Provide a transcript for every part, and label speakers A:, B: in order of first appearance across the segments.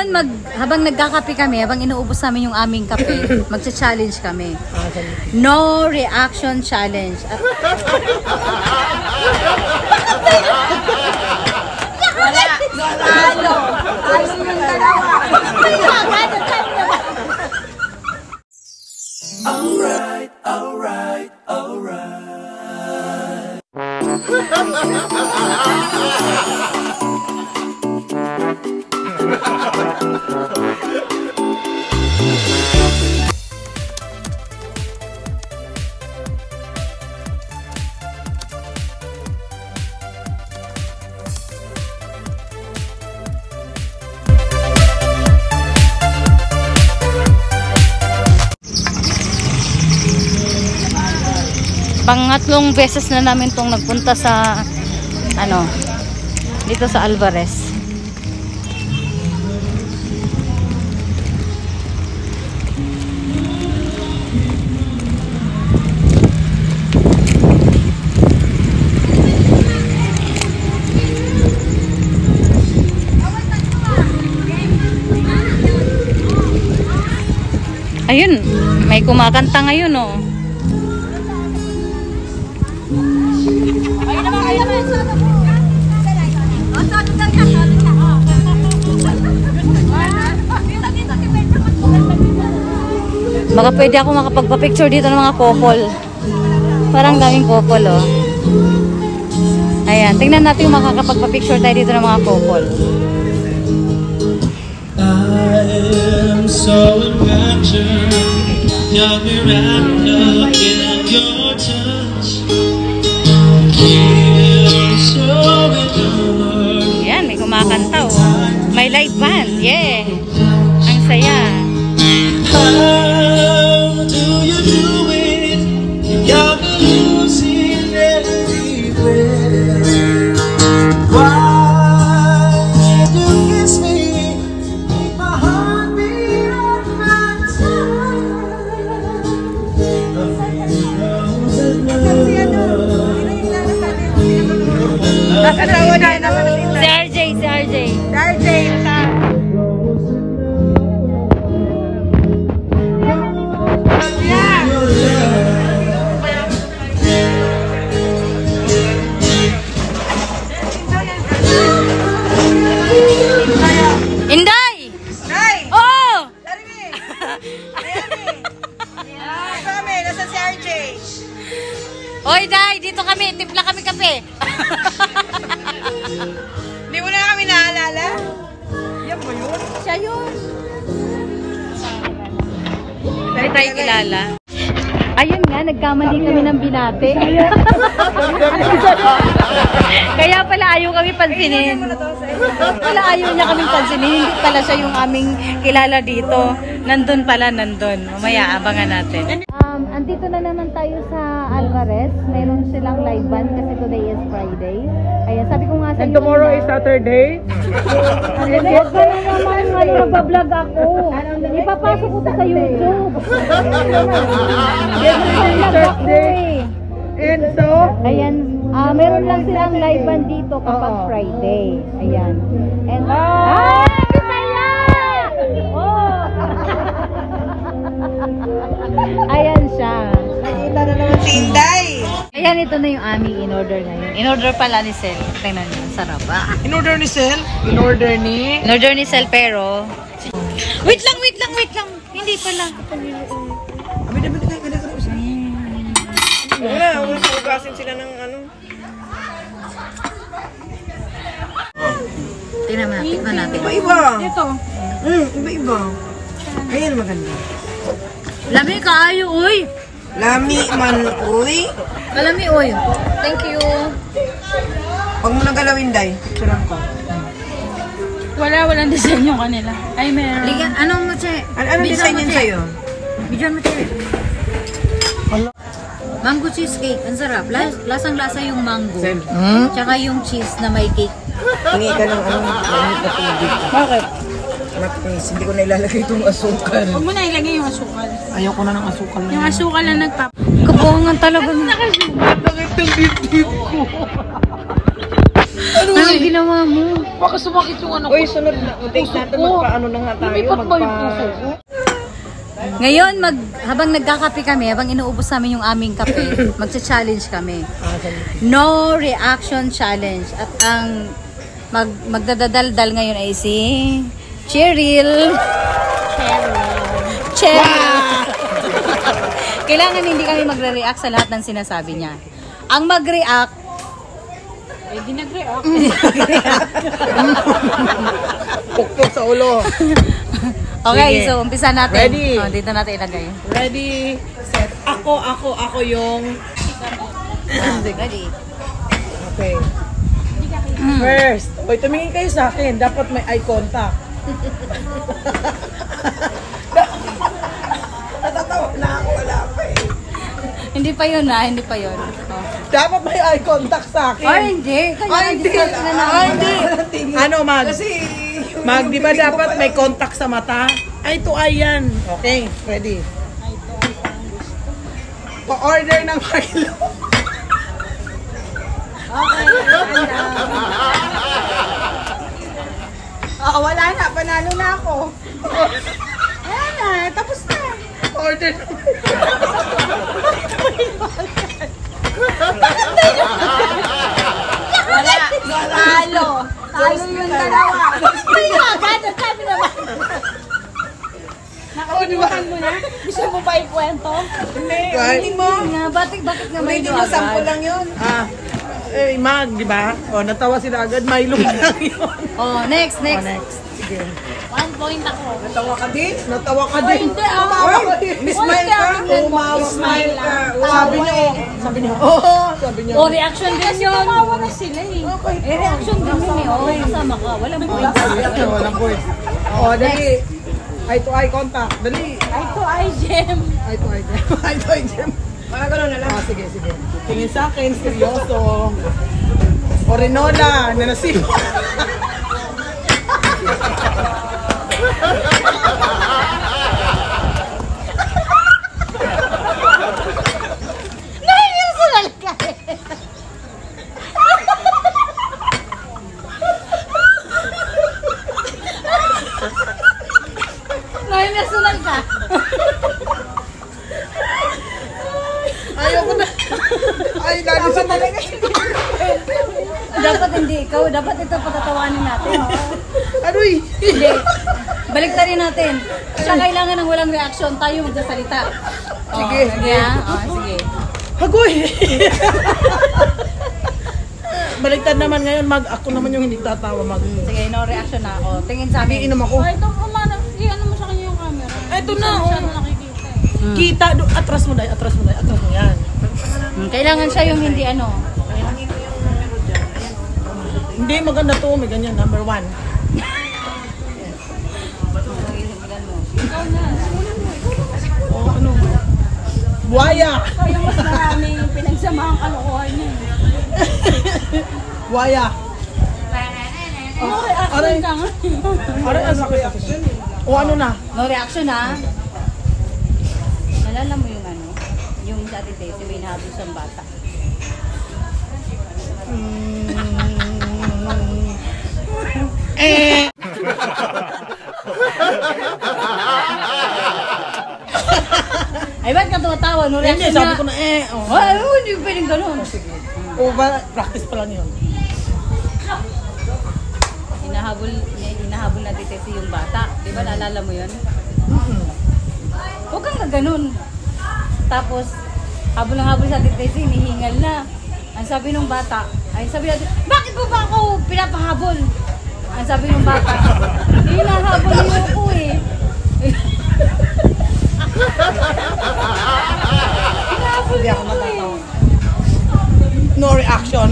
A: Ngayon, habang nagkakape kami, habang inuubos namin yung aming kape, magcha-challenge kami. No reaction challenge. Wala. Ano? Ano yung dalawa?
B: Alright, alright, alright.
A: Pangatlong beses na namin tong nagpunta sa dito sa Alvarez. Ayun, may kumakanta ngayon oh. Baka pwede ako makapagpa-picture dito ng mga couple. Parang daming couple oh. Ayan, tingnan natin yung makakapagpa-picture tayo dito ng mga couple.
B: I'm so enraptured, got me wrapped up in your touch.
A: Yan, may kumakanta oh. May live band, yeah. Ang saya.
B: How do you do it? You got me losing everywhere. Why do you kiss me? Make my heart beat on my time.
A: Si RJ, si RJ.
C: RJ,
A: Inday!
C: Nay!
A: Oh!
C: Larimi! Ayan kami, nasa si RJ.
A: Oy, Day, dito kami. Timpla kami kape.
C: Hindi mo na kami naalala? Yan ba yun?
A: Siya yun. Hindi tayo kilala. Ayun nga, nagkamali kami ng binate. Kaya pala ayaw kami pansinin. Pala ayaw niya kaming pansinin. Hindi pala siya yung aming kilala dito. Nandun pala, nandun. Mamaya, abangan natin. Andito na naman tayo sa Alvarez. Meron silang live band kasi today is Friday. Ayan, sabi ko nga sa
D: and tomorrow is Saturday.
A: Huwag ka na naman, nagbablog ako. Ipapasok ko sa YouTube.
D: Thursday. And so,
A: ayan, meron lang silang live band dito kapag Friday. Ayan. And, Bisaya! Oh! Ayan siya.
C: Nakita na naman si Inday.
A: Ayan, ito na yung aming in-order ngayon. In-order pala ni Sel. Tingnan niyo, sarap.
C: In-order ni Sel?
D: in-order ni...
A: In-order ni Sel pero... Wait lang! Hindi pala.
C: Abi tayo kada kada usap. Wala pugasin sila ng ano.
A: Tingnan natin.
C: Iba-iba. Ito. Iba-iba. Ayan maganda.
A: Lami kaayo, uy!
C: Lami man, uy.
A: Lami, uy. Thank you.
C: Huwag mo nang galawin, Day. Picturean ko.
E: Walang design yung kanila. Ay, meron.
A: Liga, anong mo, Che?
C: Anong design yan sa'yo?
A: Bidyan mo, Che. Mango cheesecake. Ang sarap. Lasang-lasa yung mango. Tsaka yung cheese na may cake.
C: Hingi ka ng ano, mainit na tubig.
E: Bakit?
C: Matinis, hindi ko na ilalagay itong asukal.
E: Huwag mo na ilagay yung asukal.
C: Ayoko na ng asukal na.
E: Yung asukal na nagpap...
A: Kabuhangan talaga.
C: Bakit ang dibdib ko?
A: Anong ginawa mo?
D: Baka sumakit yung ano ko.
C: Uy, sunod na. Take natin magpaano na nga tayo.
D: Lumipat ba yung puso ko?
A: Ngayon, habang nagkakape kami, habang inuubos namin yung aming kape, magcha-challenge kami. No reaction challenge. At ang magdadadaldal ngayon ay si Cheryl. Kailangan hindi kami magre-react sa lahat ng sinasabi niya. Ang mag-react,
E: Hindi nag-react.
C: Pukpok sa ulo.
A: okay,
C: Sige.
A: so umpisa natin.
C: Ready?
A: Oh, dito natin ilagay.
C: Ready, set. Ako yung...
A: Ready.
C: Okay. First. Uy, tumingin kayo sa akin. Dapat may eye contact. Natatawa na ako. Wala pa eh.
A: Hindi pa yun hindi pa yun. Oh.
C: Dapat may eye contact sa akin.
A: Ay, hindi. Kaya discuss na namin.
C: Ay, hindi. Ano, Mag, di ba dapat may contact sa mata? Eye to eye yan. Okay, ready. Pa-order ng Milo.
E: Oo, wala na. Panalo na ako. Ayan na. Tapos na.
C: Order.
E: Wala. Talo. Talo yung dalawa. Kaya agad. Ang sabi naman. Nakalimutan mo na? Gusto mo pa ikwento?
C: Hindi mo.
A: Bakit nga may
E: Sample lang yun.
C: Mag, di ba? O, natawa sila agad. Milo lang yun.
A: Oh, next.
C: Next. Sige.
E: 1 point ako.
C: Natawa ka din? Natawa ka din?
E: Hindi ako.
C: Umawa ka din.
E: Smile ka?
C: Umawa.
E: Smile ka.
C: Sabi niyo. Sabi niyo. Oo. Sabi niyo.
A: Oh, reaction din yun.
E: Tumawa na sila eh.
A: Eh, reaction din yun eh. Oh, kasama ka. Walang point.
C: Walang point. O, dali. Eye to eye contact. Dali.
E: Eye to eye, Jem.
C: Eye to eye. Eye to eye, Jem. Mga gano'n na lang. Sige. Tingin sa akin, seryoso. Orinola, nanasipo.
A: Nahihirsural ka eh. Nahihirsural ka.
C: Ayoko na. Ay, lalo sa talaga.
A: Dapat hindi ikaw. Dapat ito patatawanin natin.
C: Aroy.
A: Hindi. Baliktarin natin. Siya kailangan ng walang reaksyon. Tayo magsasalita.
C: Sige.
A: Sige ha? Sige.
C: Hagoy. Baliktad naman ngayon, ako naman yung hindi tatawa,
A: Sige, no reaction na ako. Tingin sa amin.
C: Iinom ako.
E: Ito, kumana. Ano mo sa kanya yung camera?
C: Eto na,
E: Masyado nakikita eh.
C: Kita, atras mo yan.
A: Kailangan siya yung hindi ano.
C: Hindi, maganda to, may ganyan, number 1. Oh, ano? Buhaya!
E: Kaya mas maraming pinagsamahang kalokohan niya.
C: Buhaya!
E: Ano reaction ka nga?
C: Aray, ang sakit ako. O ano na?
A: No reaction ha. Nalala mo yung ano? Yung sa atin si may nahabol siyang bata. Ay, ba't ka tumatawa? No
C: Hindi,
A: reaction
C: sabi
A: na.
C: ko na
A: Ay, hindi pwedeng ganun.
C: O ba, practice pa lang yun.
A: Hinahabol na detective yung bata. Di ba naalala mo yun? Huwag kang ganun. Tapos, habol sa detective, hinihingal na. Ang sabi ng bata, bakit mo ba ako pinapahabol? Ang sabi ng bata, hinahabol niyo ako eh. Hinahabol
C: Hindi
A: niyo
C: ako
A: ako eh.
C: natatawa. No reaction.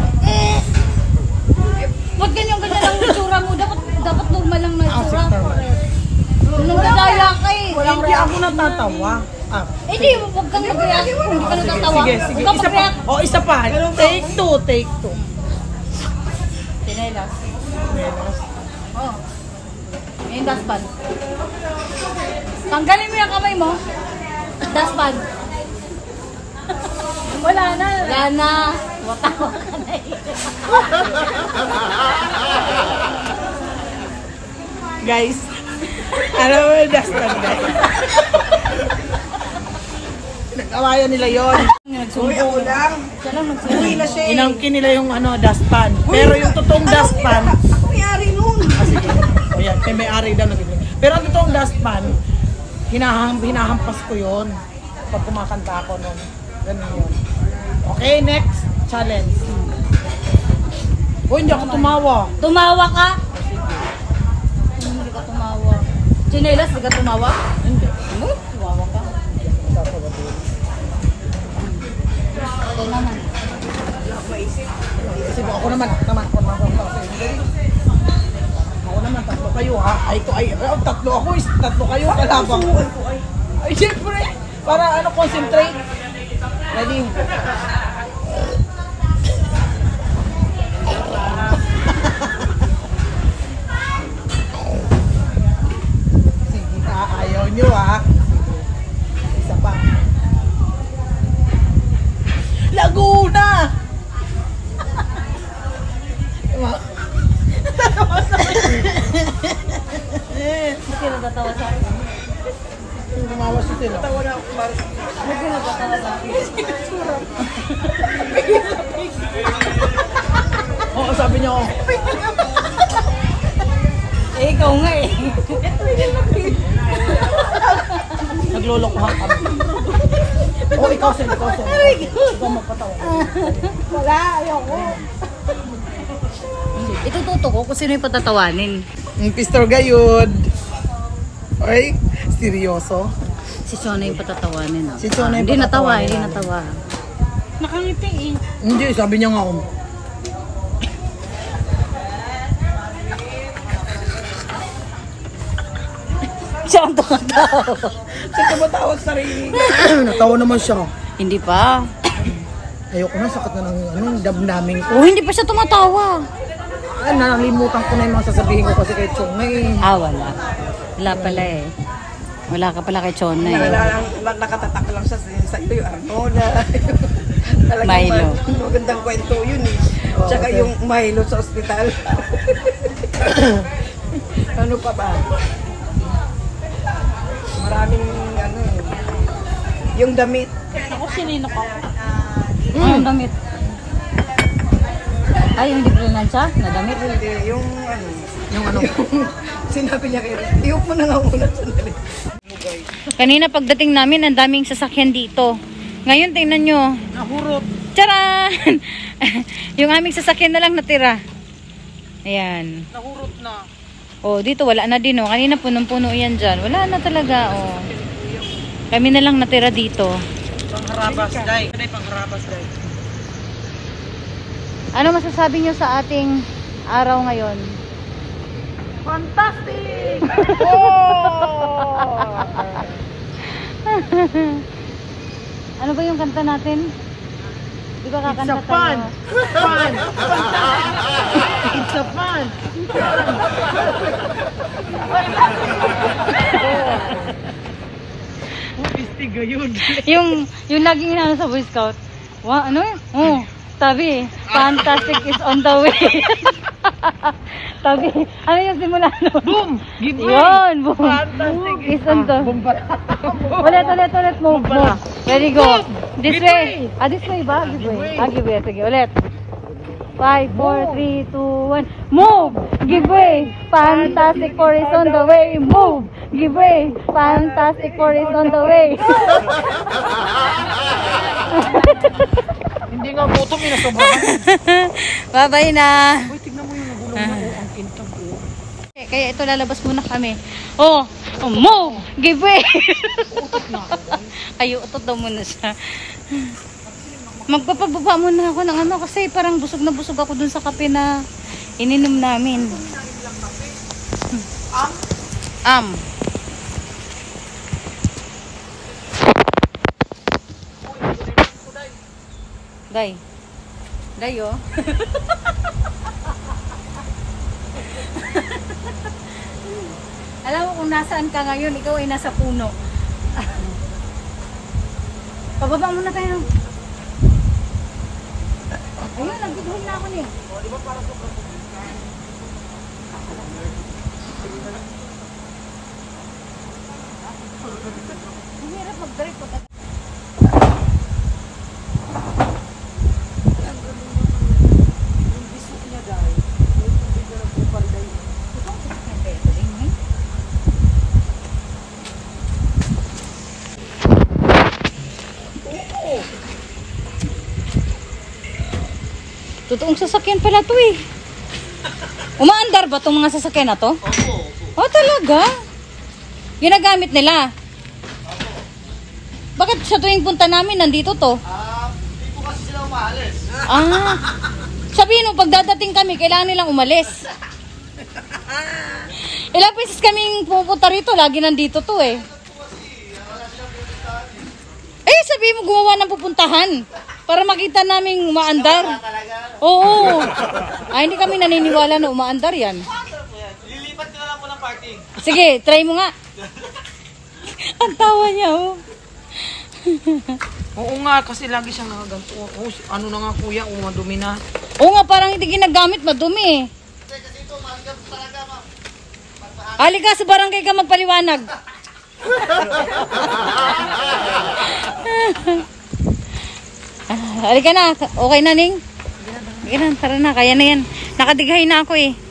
A: Ba't ganyan-ganyan ang itsura mo? Dapat normal lang na itsura.
C: normal.
A: Nung nadaya ka eh.
C: Hindi ako natatawa.
A: Eh di, huwag kang mag-react kung hindi ka natatawa.
C: Sige.
A: Huwag kang
C: Isa pa.
A: mag-react.
C: O, isa pa. Take 2.
A: Sinelas. Oh. Yung dustpan. Tanggalin mo yung kamay mo. Dustpan.
E: Wala na.
A: Wala na. Watawa ka na eh.
C: Guys, alam mo yung dustpan, guys. Nag-awayan nila yun. Uy, ako lang. Uwi na siya. Inangkin nila yung dustpan. Pero yung totoong dustpan,
E: Ako may-ari nun.
C: sige. O yan, may-ari daw nagbibigay. Pero ang totoong dustpan, hinahampas ko yun. Pag kumakanta ako nun. Ganun yun. Okay, next challenge. Uy, hindi ako tumawa.
A: Tumawa ka? Hindi ka tumawa. Chinelas, hindi ka tumawa?
C: Hindi.
A: Tumawa ka. Ito naman.
C: Kasi ako naman. Ako naman, tatlo kayo ha. Tatlo ako, tatlo kayo. Kalabang ko. Ay, syempre. Para concentrate. Ready? Sige na, ayaw nyo ha. Isa pa. Laguna!
A: Hindi ka nagtatawa sa akin.
C: Tumawa si sila.
A: Hindi ka nagtatawa sa akin.
C: Oo, sabi niya ako.
A: Eh, ikaw nga eh.
C: Naglolokohan kami. Oo, ikaw sila. Ikaw magpatawa.
E: Wala, ayoko.
A: Itututo ko kung sino yung patatawanin.
C: Ang Pistor Gayud. Ay, seryoso.
A: Si Chona yung patatawanin.
C: Si Chona yung
A: Hindi natawa,
C: patatawanin.
A: hindi natawa. Nakangiti eh.
C: Hindi, sabi niya nga ako.
A: Siya ang tumatawa.
C: Siya tumatawag sarili. Natawa naman siya.
A: Hindi pa.
C: Ayoko na, sakit na ng damdamin ko.
A: Oh, hindi pa siya tumatawa.
C: Nalimutan ko na yung mga sasabihin ko kasi kay Chong eh.
A: Wala. Wala pala eh. Wala ka pala kay Chona eh.
E: Nakatatak lang siya sa iyo, yung Arnola. Talagang
A: Milo.
E: Magandang kwento yun eh. Tsaka yung Milo sa ospital. Ano pa ba? Maraming yung damit.
A: Ako, sinino ka? Yung damit. Ay, yung hindi planansya na damit.
E: Hindi, yung
C: Yung
E: sinabi niya kayo, iyok mo na nga muna sandali.
A: Kanina pagdating namin, ang daming sasakyan dito. Ngayon, tingnan nyo.
C: nahurot.
A: Charan! Yung aming sasakyan na lang natira. Ayan.
C: Nahurot na.
A: Oh, dito wala na din oh. Kanina punong-puno yan dyan. Wala na talaga oh. Kami na lang natira dito.
C: Pangharabas, day. Pangharabas, day.
A: Ano masasabi nyo sa ating araw ngayon?
C: Fantastic! Oh!
A: Ano ba yung kanta natin? Di ba kakanta
C: It's a fun!
A: tayo?
C: Fun! It's a fun! Pistig yun.
A: yung laging inaano sa Boy Scout. Ano yun? Oh, tabi, fantastic is on the way. Tabi, ano yung simula nun?
C: Boom! Give way!
A: Yun, boom.
C: Fantastic
A: Is on the
C: Boom pala.
A: Ulit, move, move. Ready, go. This
C: Give
A: way. This way ba? Give way. Give way. Sige, ulit. 5, 4, 3, 2, 1. Move! Give way! Fantastic Four is on the way. Move! Give way! Fantastic Four is on the way.
C: Hindi nga buto, minasobrahan.
A: Bye-bye na.
C: Uy, tignan mo yung nagulong na ang kintang ko.
A: Kaya ito, lalabas muna kami. Oh, move! Give way! Ay, utot daw muna siya. Magpapababa muna ako ng ano kasi parang busog na busog ako dun sa kape na ininom namin. Day oh. Alam mo kung nasaan ka ngayon, ikaw ay nasa puno. Pababa muna tayo. Ayun, nag-videoin na ako niya. Totoong sasakyan pala to eh. Umaandar ba itong mga sasakyan na to?
B: Opo.
A: Oh, talaga? Ginagamit nila? Bakit sa tuwing punta namin nandito to?
B: Hindi po kasi sila umaalis.
A: Sabihin mo, pagdadating kami, kailangan nilang umalis. Ilang beses kaming pupunta rito, lagi nandito to eh. Eh, sabihin mo gumawa ng pupuntahan para makita naming umaandar. Oo. Ay, hindi kami naniniwala na umaandar yan.
B: Lilipat ko na lang po ng parking.
A: Sige, try mo nga. Ang tawa niya, oh.
C: Oo nga, kasi lagi siyang nakaganto. Oh, ano na nga kuya, madumi na.
A: Oo nga, parang hindi ginagamit, madumi eh.
B: Kasi ito, mahal talaga, ma'am.
A: Halika sa barangay ka magpaliwanag. Halika na, okay na Ning? Sige na, tara na, kaya na yan. Nakadighay na ako eh.